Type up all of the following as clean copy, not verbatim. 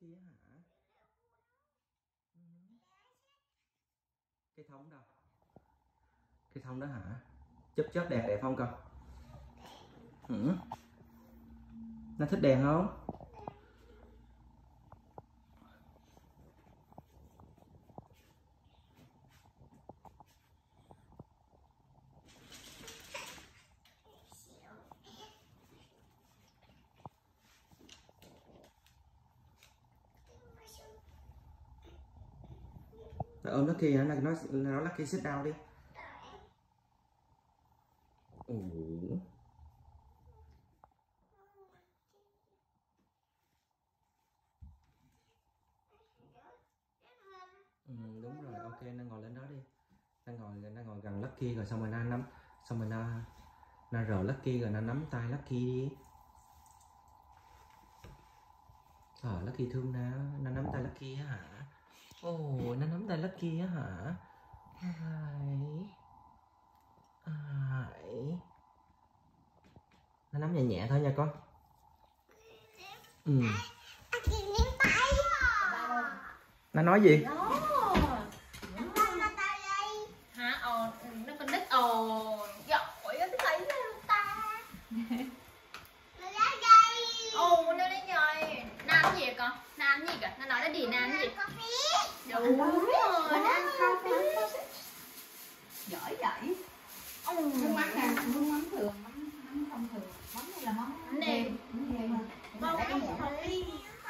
Lucky hả? Cây thông đâu? Cây thông đó hả? Chớp đèn đẹp không con? Nó thích đèn không? Nó ôm Lucky hả? Nó Lucky sit down đi. Ồ. Đúng rồi, ok, nó ngồi lên đó đi. Nó ngồi gần Lucky rồi xong rồi nó nắm, xong rồi nó rờ Lucky rồi nó nắm tay Lucky đi. Lucky thương nó nắm tay Lucky á hả? Ồ, nó nắm tay Lucky á hả? Hải. Nó nắm nhẹ nhẹ thôi nha con. Nó nói gì? Hả? Nó con nít giỏi á, thích lấy ta. Nó lấy nhồi. Nó ăn gì vậy con? Nó ăn gì kìa? Nó nói nó đi nó ăn gì? Đúng rồi, nó ăn coffee. Giỏi vậy. Nước mắm nè, nước mắm thường, mắm không thường. Mắm này là mắm nêm. Mắm thấy.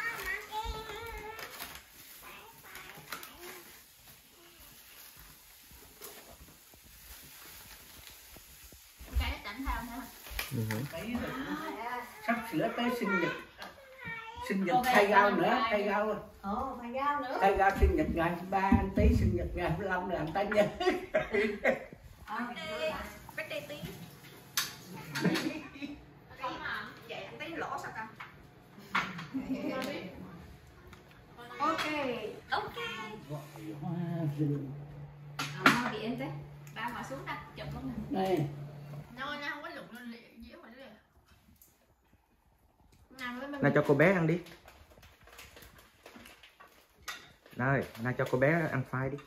Cái nó chảnh theo nữa. Sắp sửa tới sinh nhật thay gao nữa, thay gao. Thay gao nữa. Thay gao sinh nhật ngày 3, anh tí sinh nhật ngày 15 là anh ta nhớ. Birthday tí. Không mà vậy anh tí lỗ sao con? Ok. Bị em thế. Ba ngồi xuống đây, chụp con mình. Đây. Nó không có lụng lên liền, dễ mà liền. Nào cho cô bé ăn đi. Đây, nào cho cô bé ăn khoai đi.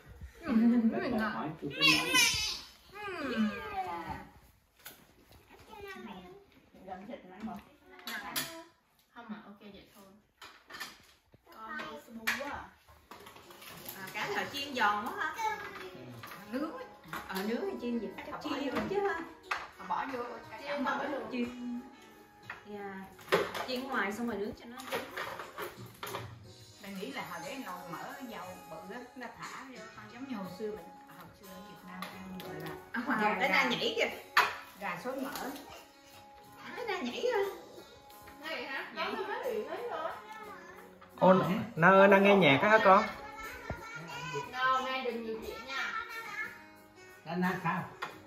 Không mà ok vậy thôi. Con đi smooth quá. Cá thợ chiên giòn quá ha. Nướng. Nướng hay chiên gì? Chiên chứ ha. Bỏ vô chiên bỏ luôn. Chiên. Chiên ngoài xong rồi nướng cho nó. Mình nghĩ là hồi để ngầu mỡ dầu bự á, nó thả vô con giống như hồi xưa ở Việt Nam ăn gọi là Nó đang nhảy kìa. gà xối mỡ. Nó đang nhảy rồi. Này hả? Nhảy nó liền đấy rồi. Ô, nó nghe nhạc á hả con? Đâu, nay đừng nhiều chuyện nha. Nó sao?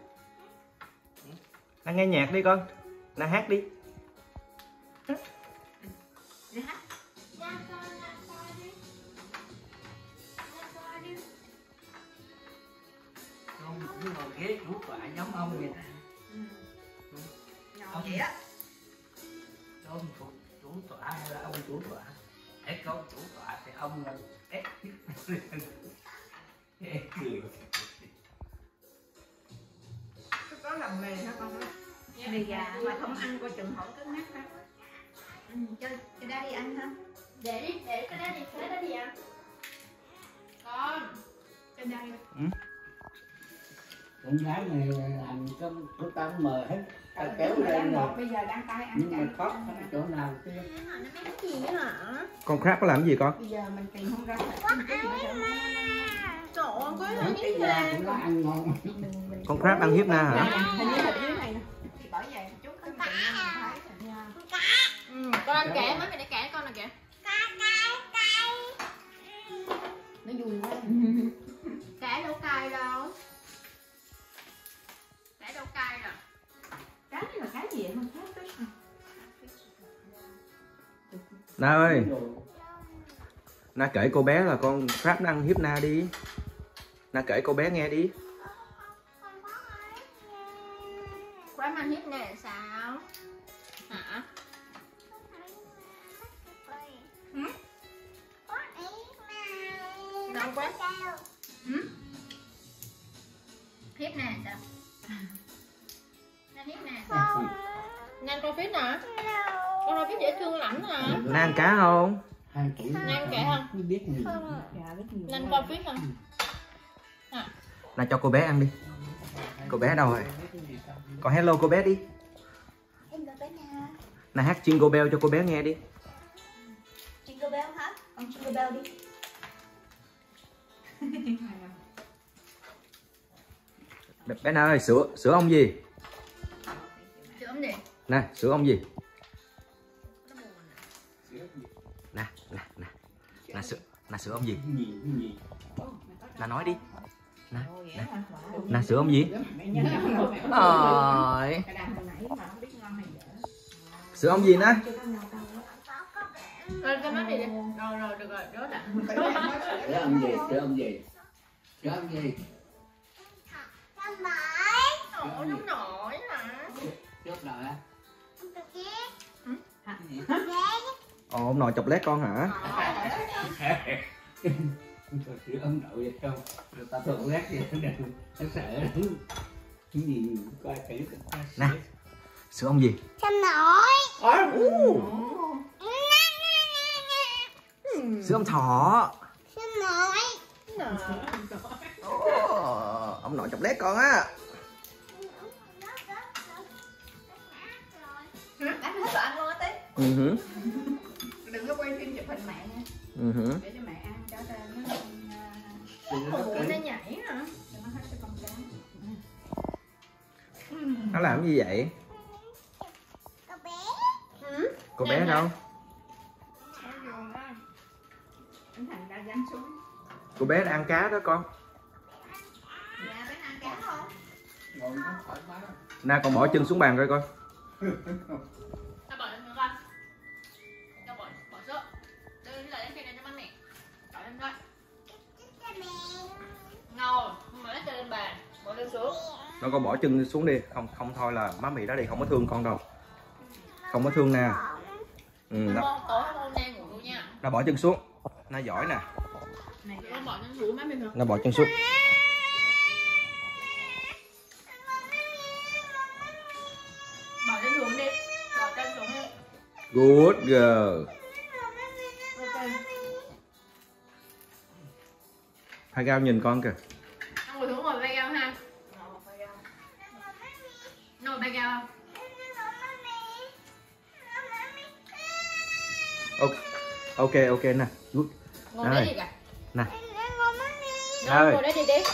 Nó nghe nhạc đi con. Nó hát đi. Đi hát. Ra coi đi. Ông cũng ngồi ghế chủ tọa giống ông vậy. Ngồi vậy á. Ông chủ tọa hay là ông chủ tọa? Để câu chủ tọa thì ông là ép cười. Có làm mề hả con? Mì gà Mà không ăn coi chừng hỏi cứng nhắc đó. cho ra đi ăn ha. Để cái đó đi ăn. Con. Cho đây. Con gái này làm cho tao mờ hết. Tao kéo Đúng rồi, lên rồi. bây giờ đang tay ăn Nhưng mà khóc chỗ nào kia. Nó mấy cái gì nữa hả? Con Crab có làm gì con? Bây giờ mình tìm không ra phải Trời ơi, có Cái da cũng nó ăn ngon. Con Crab ăn hiếp na hả? hình như là dưới này nè. Bởi vậy chút cái mình thấy. Con ăn kẻ mới mày để kẻ con nè kìa. Nó vui quá. Kẻ đâu cay đâu. Kẻ đâu cay rồi. Cá này là cá gì vậy? Không khác đấy. Na ơi. Na kể cô bé là con Crab nó ăn hiếp Na đi. Na kể cô bé nghe đi. Crab ăn hiếp nè sao? Hả? Nan biết nè. Nan coi phít hả? Con coi phít dễ thương lắm hả? Nan ăn cá không? Hai tuổi Nan kệ không? không biết gì. Nan coi phít không? Nào cho cô bé ăn đi. Cô bé đâu rồi? Con hello cô bé đi. Nào hát Jingle Bell cho cô bé nghe đi. Jingle Bell hả? Con Jingle Bell đi. Bé nào ơi, sữa ông gì? Chứ ấm gì? Nè, sữa ông gì? Nè sữa ông gì? Nè nói đi. Nè sữa ông gì? Rồi. Sữa ông gì nè? Rồi cho nó đi đi. Rồi được rồi, đó đã. Sữa ông gì? Sữa ông gì? Sữa ông gì? Ủa nó nổi hả? Trước rồi á. Ồ, ông nội chọc lét con hả? Sữa ông nội vậy không? Người ta thường lát vậy nó sợ lắm. Cái gì coi thử. Nè, sữa ông gì? Sữa ông thỏ. Ông nội chọc lét con á. Ăn hết rồi ăn luôn á tí. Đừng có quay phim chụp hình mẹ nha. Để cho mẹ ăn cho nó Ủa nó nhảy hả? cho nó hết cái con cá. Nó làm gì vậy? Cô bé đâu? Anh Thành ra dán xuống. Cô bé đã ăn cá đó con. Dạ bé ăn cá không? Ngồi nó thoải mái lắm. Nè con bỏ chân xuống bàn coi coi. Tao bỏ lên nữa con. Tao bỏ sữa. Đưa lại lên trên này cho má mẹ. Bỏ lên thôi. Ngồi, mở lên trên bàn. Bỏ lên xuống. Nó con bỏ chân xuống đi. Không thôi là má mì đó đi, không có thương con đâu. Không có thương nè. Nó, Tối hôm nay ngủ luôn nha. nó bỏ chân xuống. Nó giỏi nè. Con bỏ chân xuống má mẹ không? Nó bỏ chân xuống. Bỏ chân xuống đi. Bỏ chân xuống đi. Good girl. Ok. Hai Gao nhìn con kìa. Con ngồi xuống ngồi bay gao ha. Ngồi bay gao không? Ok nè. Good. Ngồi Đây. đấy đi cả. Nè. Ngồi đấy đi đi.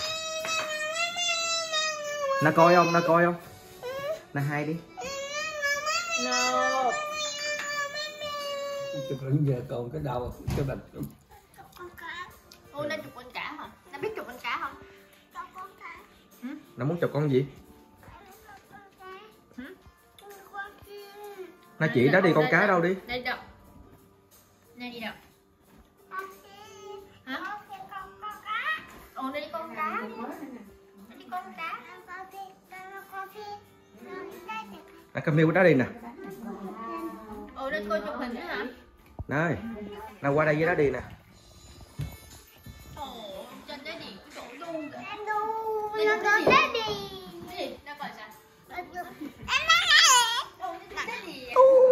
Nó coi không? Nè hai đi. No. Chụp đến giờ còn cái đầu cái bạch. Ôi nó chụp con cá hả? Nó biết chụp con cá không? Nó muốn chụp con gì? Nó chỉ đó đi con cá đâu đi. Đây đâu? Đây đi đâu? Hả? Ồ đây đi con cá. Đây đi con cá. Nó Camille đó đi nè. Ồ đây coi chụp hình nữa hả? Đây. Nó qua đây với đó đi nè. Ồ trên đấy đi cái chỗ đu kìa. Nó Đây có đi. cái gì? Cái gì? Nó gọi sao? Ồ đây cái gì?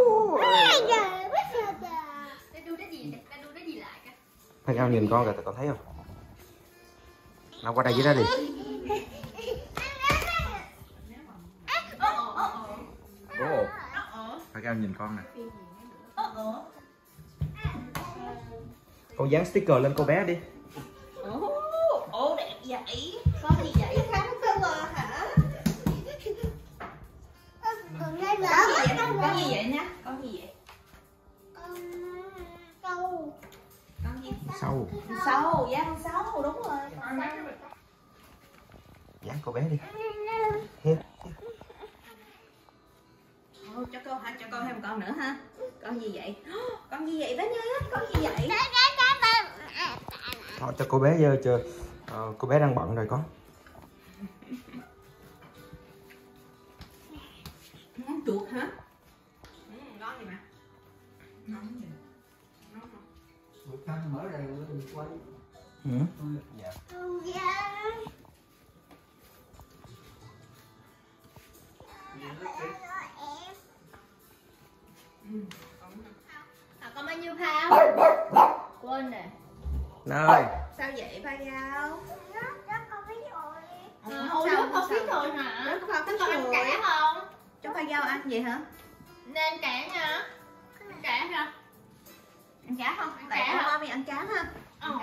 Đây đu cái gì? Đây đu cái gì lại kìa? Hai Gao nhìn con kìa, con thấy không? Nó qua đây với đó đi. Ồ. Hai Gao nhìn con nè. Con dán sticker lên cô bé đi. Ồ đẹp vậy. Con gì vậy? Khám cơ mà hả? Con gì vậy nhá? Con gì vậy? Con gì? Sâu. Sâu, da con sâu, đúng rồi. Dán cô bé đi. Here. Ồ, cho con thêm con nữa ha. Con gì vậy? Con gì vậy bé nhá? Con gì vậy? Thôi cho cô bé dơ chưa? Cô bé đang bận rồi con. Món chuột hả? Ngon gì mà. Ngon gì? Ngon không? Một khăn mở ra rồi mình quay. Dạ. Còn bao nhiêu phao? Quên nè. Nơi. Sao vậy Pha Giao? Hồi Sao nước không sao? biết rồi hả? Rất khó Có ăn cả không? Cho Pha Giao ăn vậy hả? Nên cả nha. Cả hả? Ăn cá không? Ăn Tại cá con hả? Mommy ăn cá ha. Ồ.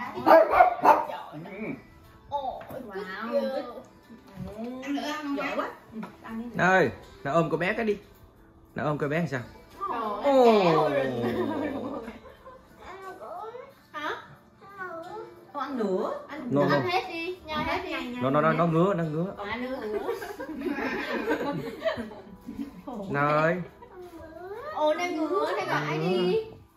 Ồ, Wow. ăn nữa ăn giỏi quá. Ăn đi. Nơi, nó ôm cô bé cái đi. Nó ôm cô bé làm sao? Ồ. Hả? Không ăn nữa. Ăn No, no. Ăn hết đi, nhai hết đi. Nó ngứa, nó ngứa. À nữa. Nơi. Ồ, đang ngứa, đang gọi đi.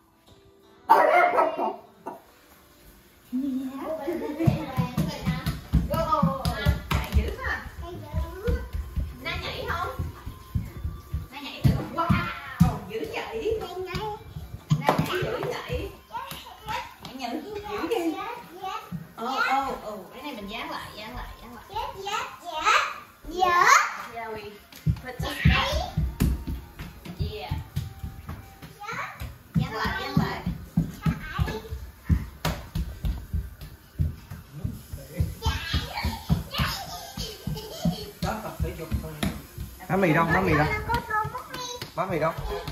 Chạy dữ ha. Na nhảy không? Na nhảy thử. Wow, dữ vậy. Na nhảy dữ vậy. Nhảy dữ ghê. Cái này mình dán lại. Yeah, we put it back. Yeah. Dán lại. Đó tập thể dục thôi. Bánh mì đâu? Bánh mì đâu? Bánh mì đâu?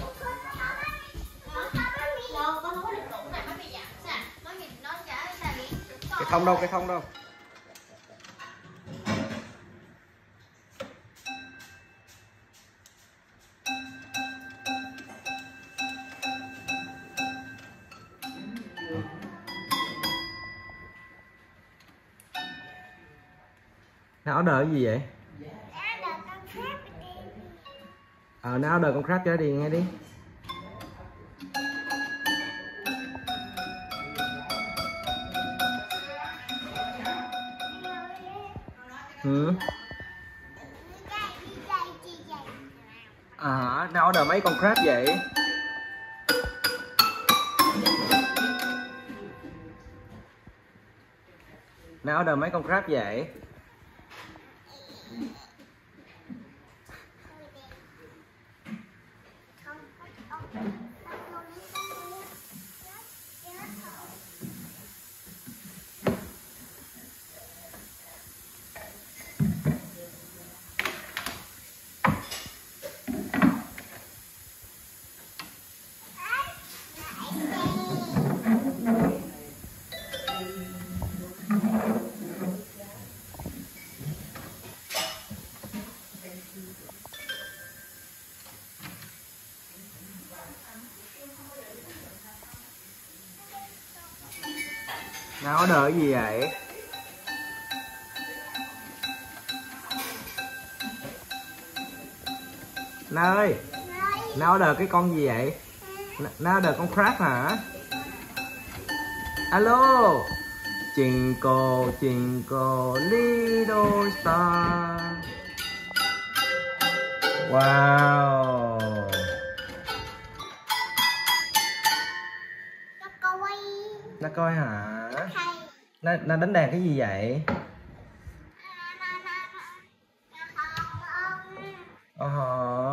Đâu, con không có được đủ này, nó bị giảm sao? Nó trả sao đi? Cái không đâu, cái không đâu. Nó order cái gì vậy? Nó order con crab cho nó đi nghe đi. Nó order mấy con crab vậy? Nó order mấy con crab vậy? Nó order cái gì vậy? Nó ơi, nó order cái con gì vậy? Nó order con crab hả? Alo, Twinkle twinkle little star. Wow. Nó coi hả? Nó đánh đàn cái gì vậy? Hả?